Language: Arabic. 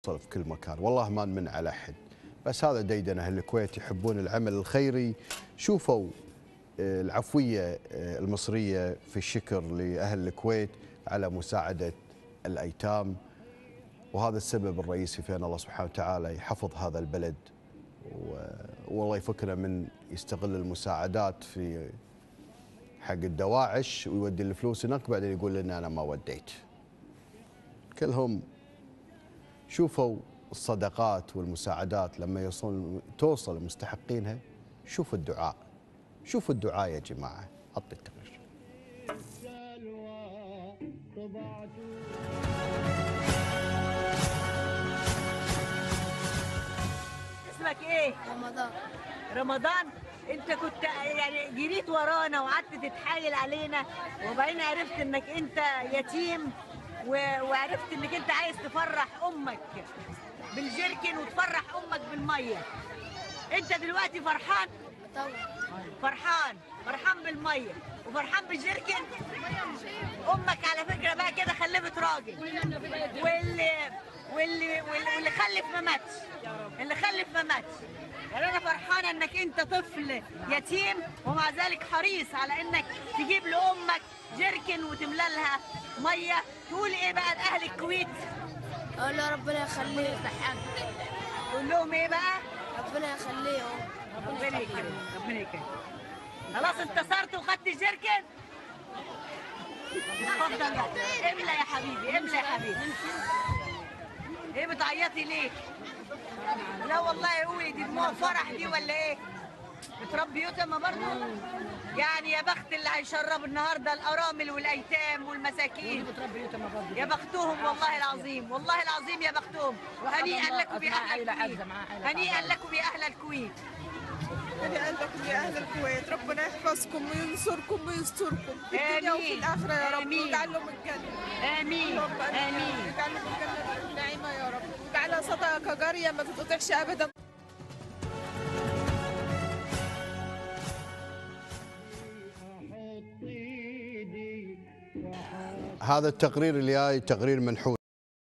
في كل مكان، والله ما نمن على أحد، بس هذا ديدن أهل الكويت يحبون العمل الخيري. شوفوا العفوية المصرية في الشكر لأهل الكويت على مساعدة الأيتام، وهذا السبب الرئيسي في أن الله سبحانه وتعالى يحفظ هذا البلد، والله يفكنا من يستغل المساعدات في حق الدواعش ويودي الفلوس هناك، بعدين يقول لنا أنا ما وديت. كلهم شوفوا الصدقات والمساعدات لما توصل لمستحقينها. شوفوا الدعاء، شوفوا الدعاء يا جماعة. حط التقرير. اسمك ايه؟ رمضان. رمضان، انت كنت يعني جريت ورانا وقعدت تتحايل علينا، وبعدين عرفت انك انت يتيم وعرفت انك انت عايز تفرح امك بالجركن وتفرح امك بالميه. انت دلوقتي فرحان؟ طبعا. فرحان بالميه وفرحان بالجركن. امك على فكره بقى كده خلفت راجل، واللي خلف ما ماتش، اللي خلف ما ماتش. يعني انا فرحانه انك انت طفل يتيم ومع ذلك حريص على انك تجيب لامك جركن وتملى لها ميه. تقول ايه بقى لاهل الكويت؟ اقول له ربنا يخليه. تقول لهم ايه بقى؟ ربنا يخليه. ربنا يكرمك، ربنا يكرمك. خلاص انتصرت وخدت الجركن؟ اتفضل بقى املى يا حبيبي، املى يا حبيبي. ايه بتعيطي ليه؟ لا والله قولي، دي دموع فرح دي ولا ايه؟ بتربي يتامى برضه؟ يعني يا بخت اللي هيشرب النهارده الارامل والايتام والمساكين. يا بختهم والله العظيم، والله العظيم يا بختهم. هنيئا لكم يا اهل الكويت، هنيئا لكم يا اهل الكويت. هنيئا لكم يا اهل الكويت، ربنا يحفظكم وينصركم ويستركم في الدنيا وفي الاخره يا رب، ويجعل لهم الجنه. امين امين. يجعل لهم الجنه النعيمه يا رب، ويجعلها صدقه جاريه ما تتقطعش ابدا. هذا التقرير اللي جاي تقرير منحوس.